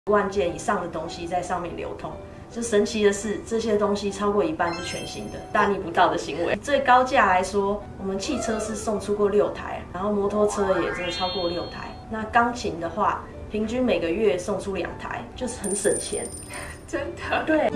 1万件以上的东西在上面流通。就神奇的是，这些东西超过一半是全新的，大逆不道的行为。最高价来说，我们汽车是送出过6台，然后摩托车也真的超过6台。那钢琴的话，平均每个月送出2台，就是很省钱。 真的。 对。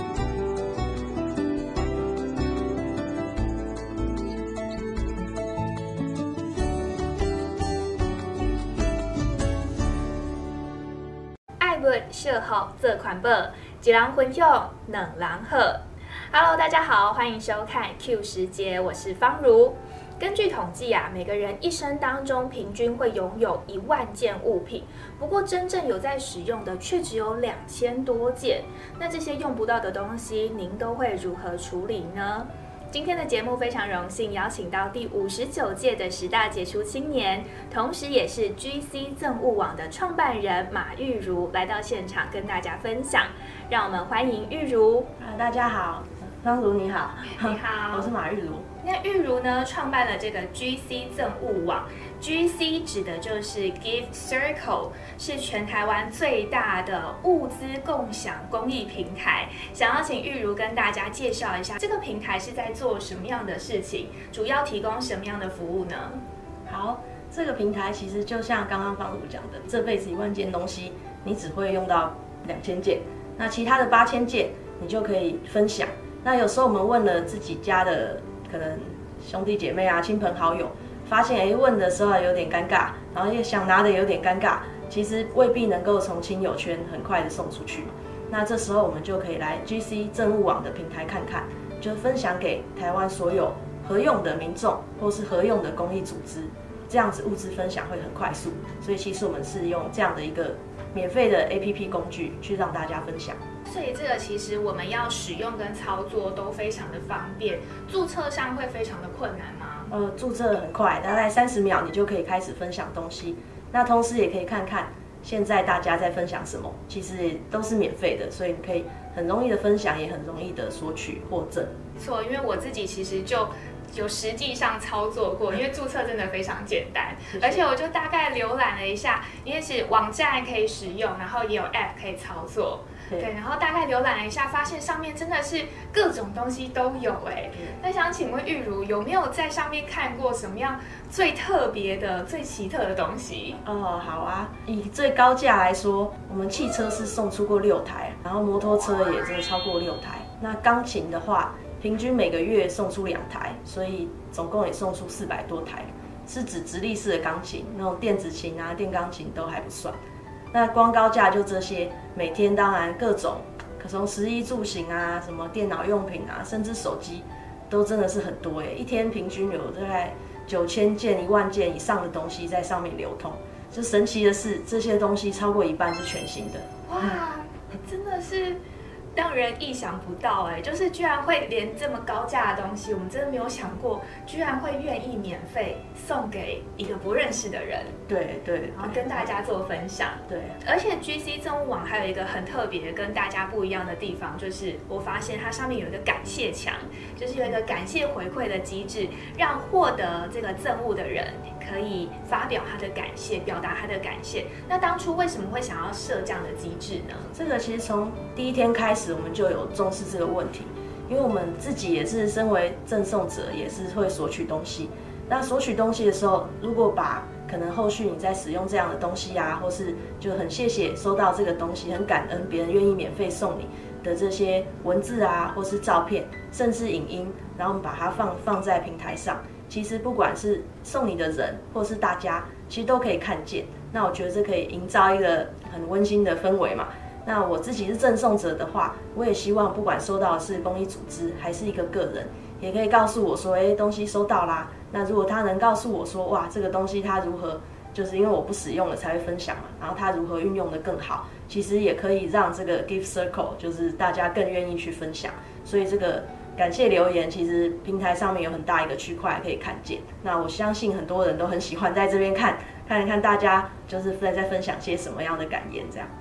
爱物小好做环保，一人分享两人好。Hello， 大家好，欢迎收看 Q 时节，我是方如。根据统计啊，每个人一生当中平均会拥有1万件物品，不过真正有在使用的却只有2000多件。那这些用不到的东西，您都会如何处理呢？今天的节目非常荣幸邀请到第59届的10大杰出青年，同时也是 GC 赠物网的创办人马玉如来到现场跟大家分享。让我们欢迎玉如。 大家好，方如你好。 你好， 我是马玉如。 那玉如呢，创办了这个 GC 赠物网。GC 指的就是 Gift Circle， 是全台湾最大的物资共享公益平台。想要请玉如跟大家介绍一下，这个平台是在做什么样的事情，主要提供什么样的服务呢？ 好，这个平台其实就像刚刚方如讲的，这辈子1万件东西，你只会用到2000件，那其他的8000件你就可以分享。那有时候我们问了自己家的可能兄弟姐妹啊、亲朋好友，发现问的时候有点尴尬，然后也想拿的有点尴尬，其实未必能够从亲友圈很快的送出去。那这时候我们就可以来 GC 赠物网的平台看看，就分享给台湾所有合用的民众或是合用的公益组织，这样子物资分享会很快速。所以其实我们是用这样的一个免费的 APP 工具去让大家分享。 所以这个其实我们要使用跟操作都非常的方便，注册上会非常的困难吗？ 注册很快，大概30秒你就可以开始分享东西。那同时也可以看看现在大家在分享什么，其实都是免费的，所以你可以很容易的分享，也很容易的索取获赠。 错，因为我自己其实就有实际上操作过，因为注册真的非常简单，而且我就大概浏览了一下，因为是网站可以使用，然后也有 App 可以操作。对，然后大概浏览了一下，发现上面真的是各种东西都有哎。那想请问玉如，有没有在上面看过什么样最特别的、最奇特的东西？ 好啊，以最高价来说，我们汽车是送出过6台，然后摩托车也真的超过6台。那钢琴的话，平均每个月送出2台，所以总共也送出400多台，是指直立式的钢琴，那种电子琴啊、电钢琴都还不算。那光高价就这些，每天当然各种，从食衣住行啊，什么电脑用品啊，甚至手机，都真的是很多耶。一天平均有大概9000件、1万件以上的东西在上面流通。就神奇的是，这些东西超过一半是全新的。 哇，真的是让人意想不到哎，就是居然会连这么高价的东西，我们真的没有想过，居然会愿意免费送给一个不认识的人。 对， 然后跟大家做分享。 对， 而且 GC 赠物网还有一个很特别跟大家不一样的地方，就是我发现它上面有一个感谢墙，就是有一个感谢回馈的机制，让获得这个赠物的人可以发表他的感谢，表达他的感谢。那当初为什么会想要设这样的机制呢？ 这个其实从第一天开始，我们就有重视这个问题，因为我们自己也是身为赠送者，也是会索取东西。那索取东西的时候，如果把可能后续你在使用这样的东西啊，或是就很谢谢收到这个东西，很感恩别人愿意免费送你的这些文字啊，或是照片，甚至影音，然后我们把它放在平台上。其实不管是送你的人，或是大家，其实都可以看见。那我觉得这可以营造一个很温馨的氛围嘛。那我自己是赠送者的话，我也希望不管收到的是公益组织还是一个个人，也可以告诉我说，东西收到啦。那如果他能告诉我说，哇，这个东西他如何，就是因为我不使用了才会分享嘛，然后他如何运用的更好，其实也可以让这个 Gift Circle 就是大家更愿意去分享。所以这个感谢留言，其实平台上面有很大一个区块可以看见。那我相信很多人都很喜欢在这边看大家就是在分享些什么样的感言这样。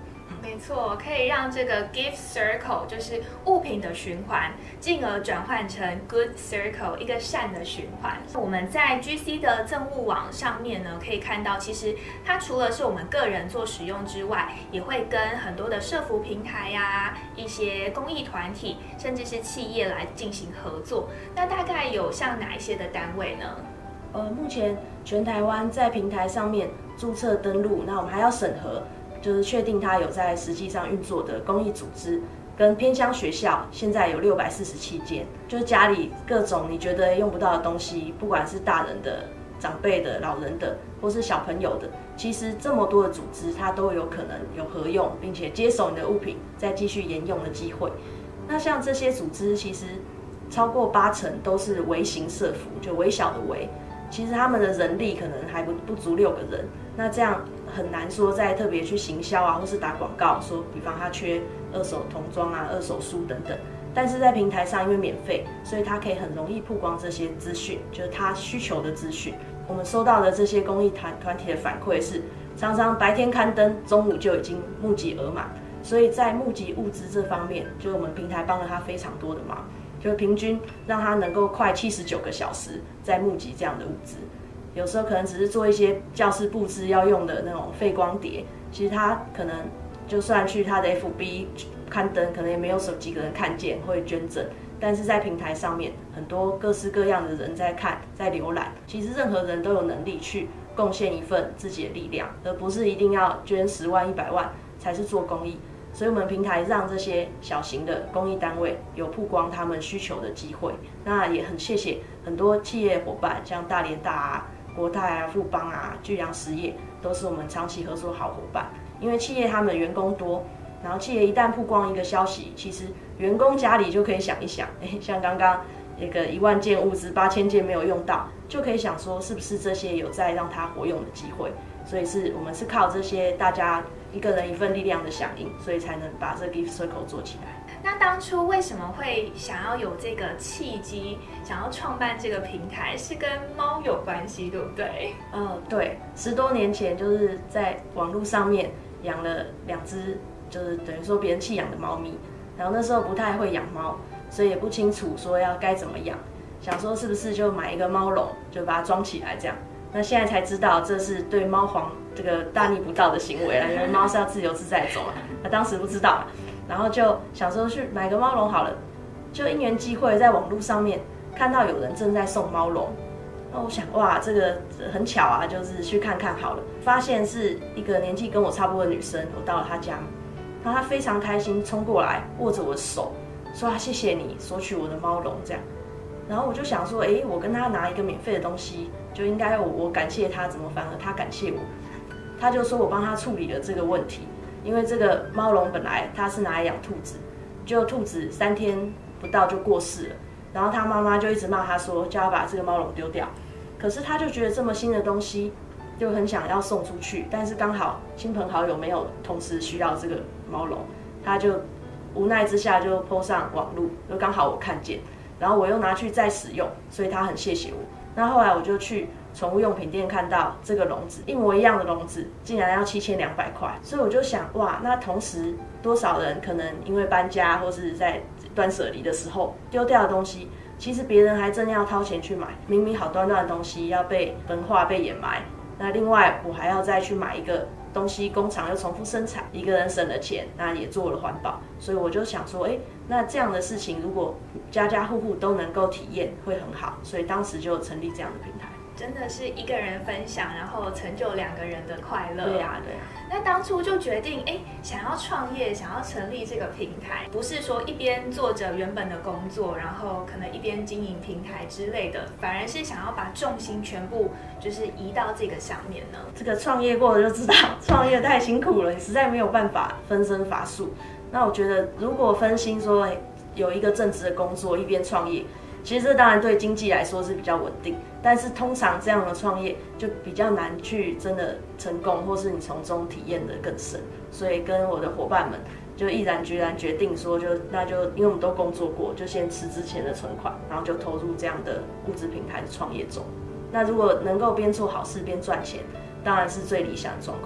没错，可以让这个 gift circle 就是物品的循环，进而转换成 good circle 一个善的循环。我们在 GC 的赠物网上面呢，可以看到，其实它除了是我们个人做使用之外，也会跟很多的社福平台呀、一些公益团体，甚至是企业来进行合作。那大概有像哪一些的单位呢？ 目前全台湾在平台上面注册登录，那我们还要审核，就是确定它有在实际上运作的公益组织跟偏乡学校，现在有647间，就是家里各种你觉得用不到的东西，不管是大人的、长辈的、老人的，或是小朋友的，其实这么多的组织，它都有可能有合用，并且接手你的物品，再继续沿用的机会。那像这些组织，其实超过80%都是微型社福，就微小的微。其实他们的人力可能还不足6个人，那这样很难说再特别去行销啊，或是打广告，说比方他缺二手童装啊、二手书等等。但是在平台上因为免费，所以他可以很容易曝光这些资讯，就是他需求的资讯。我们收到的这些公益团体的反馈是，常常白天刊登，中午就已经募集额满。所以在募集物资这方面，就是我们平台帮了他非常多的忙。就平均让他能够快79个小时在募集这样的物资，有时候可能只是做一些教室布置要用的那种废光碟，其实他可能就算去他的 FB 刊登，可能也没有几个人看见会捐赠，但是在平台上面很多各式各样的人在看在浏览，其实任何人都有能力去贡献一份自己的力量，而不是一定要捐10万100万才是做公益。所以我们平台让这些小型的公益单位有曝光他们需求的机会。那也很谢谢很多企业伙伴，像大联大啊、国泰啊、富邦啊、巨阳实业，都是我们长期合作好伙伴。因为企业他们员工多，然后企业一旦曝光一个消息，其实员工家里就可以想一想，像刚刚那个1万件物资8000件没有用到，就可以想说是不是这些有在让它活用的机会。所以我们是靠这些大家一个人一份力量的响应，所以才能把这 Gift Circle 做起来。 那当初为什么会想要有这个契机，想要创办这个平台，是跟猫有关系，对不对？ 对，10多年前就是在网络上面养了2只，就是等于说别人弃养的猫咪，然后那时候不太会养猫，所以也不清楚说该怎么养，想说是不是就买一个猫笼，就把它装起来这样。那现在才知道这是对猫皇这个大逆不道的行为啦，因为猫是要自由自在走啊。那当时不知道，然后就想说去买个猫笼好了，就因缘际会在网络上面看到有人正在送猫笼，那我想哇，这个很巧啊，就是去看看好了。发现是一个年纪跟我差不多的女生，我到了她家，然后她非常开心冲过来握着我的手，说谢谢你索取我的猫笼这样。然后我就想说，我跟他拿一个免费的东西，就应该我感谢他，怎么反而他感谢我？他就说我帮他处理了这个问题，因为这个猫笼本来他是拿来养兔子，就兔子3天不到就过世了，然后他妈妈就一直骂他说，叫他把这个猫笼丢掉。可是他就觉得这么新的东西，就很想要送出去，但是刚好亲朋好友没有同时需要这个猫笼，他就无奈之下就 po 上网路，就刚好我看见。然后我又拿去再使用，所以他很谢谢我。那后来我就去宠物用品店看到这个笼子，一模一样的笼子，竟然要7200块。所以我就想，哇，那同时多少人可能因为搬家或是在断舍离的时候丢掉的东西，其实别人还真要掏钱去买。明明好端端的东西要被分化、被掩埋，那另外我还要再去买一个东西，工厂又重复生产，一个人省了钱，那也做了环保。所以我就想说，那这样的事情如果家家户户都能够体验，会很好。所以当时就成立这样的平台。 真的是一个人分享，然后成就2个人的快乐。 对啊。 那当初就决定，想要创业，想要成立这个平台，不是说一边做着原本的工作，然后可能一边经营平台之类的，反而是想要把重心全部就是移到这个上面呢。这个创业过了就知道，创业太辛苦了，你实在没有办法分身乏术。那我觉得，如果分心说有一个正职的工作一边创业，其实这当然对经济来说是比较稳定，但是通常这样的创业就比较难去真的成功，或是你从中体验的更深。所以跟我的伙伴们就毅然决然决定说，那就因为我们都工作过，就先辞之前的存款，然后就投入这样的物质平台的创业中。那如果能够边做好事边赚钱，当然是最理想的状况。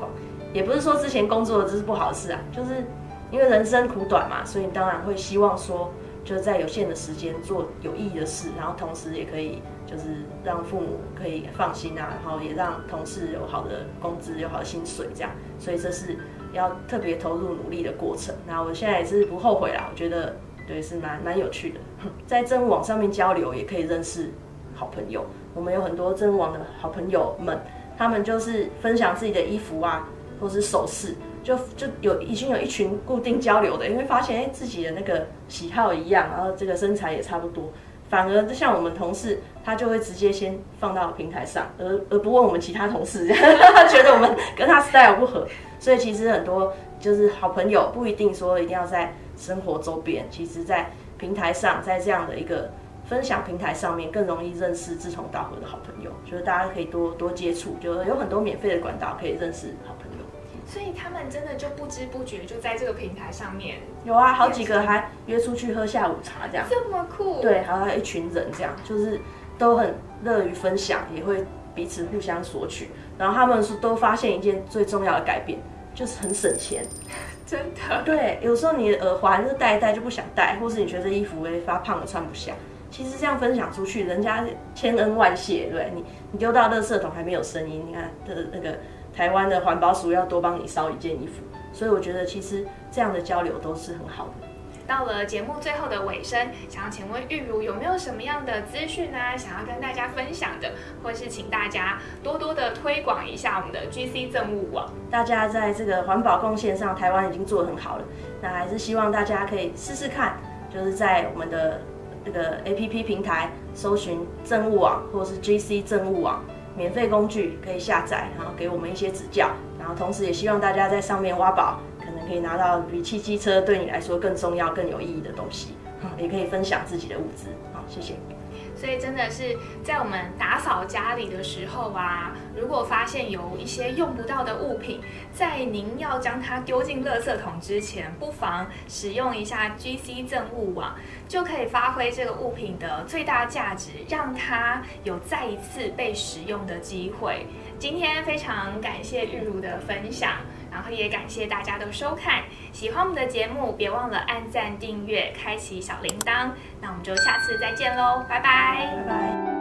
也不是说之前工作的这是不好的事啊，就是因为人生苦短嘛，所以你当然会希望说，就是在有限的时间做有意义的事，然后同时也可以就是让父母可以放心啊，然后也让同事有好的工资、有好的薪水这样，所以这是要特别投入努力的过程。那我现在也是不后悔啦，我觉得对是蛮有趣的，在政务网上面交流也可以认识好朋友。我们有很多政务网的好朋友们，他们就是分享自己的衣服啊，或是首饰。就已经有一群固定交流的，你会发现自己的那个喜好一样，然后这个身材也差不多，反而像我们同事，他就会直接先放到平台上，而不问我们其他同事，他觉得我们跟他 style 不合，所以其实很多就是好朋友不一定说一定要在生活周边，其实在平台上，在这样的一个分享平台上面，更容易认识志同道合的好朋友，就是大家可以多接触，就有很多免费的管道可以认识好朋友。 所以他们真的就不知不觉就在这个平台上面有啊，好几个还约出去喝下午茶这样， 这么酷。 对，还有一群人这样，就是都很乐于分享，也会彼此互相索取。然后他们都发现一件最重要的改变，就是很省钱。 真的。 对，有时候你的耳环就戴一戴就不想戴，或是你觉得衣服发胖了穿不下。其实这样分享出去，人家千恩万谢，对不对？你丢到垃圾桶还没有声音，你看那个台湾的环保署要多帮你烧一件衣服，所以我觉得其实这样的交流都是很好的。 到了节目最后的尾声，想要请问玉如有没有什么样的资讯呢？想要跟大家分享的，或是请大家多多的推广一下我们的 GC 政务网。 大家在这个环保贡献上，台湾已经做得很好了，那还是希望大家可以试试看，就是在我们的这个 APP 平台搜寻政务网或是 GC 政务网，免费工具可以下载，然后给我们一些指教，然后同时也希望大家在上面挖宝，可能可以拿到比汽机车对你来说更重要、更有意义的东西，也可以分享自己的物资。好，谢谢。 所以真的是在我们打扫家里的时候啊，如果发现有一些用不到的物品，在您要将它丢进垃圾桶之前，不妨使用一下 GC 政务网，就可以发挥这个物品的最大价值，让它有再一次被使用的机会。今天非常感谢玉如的分享，然后也感谢大家的收看。喜欢我们的节目，别忘了按赞、订阅、开启小铃铛。那我们就下次再见喽，拜拜。 拜拜。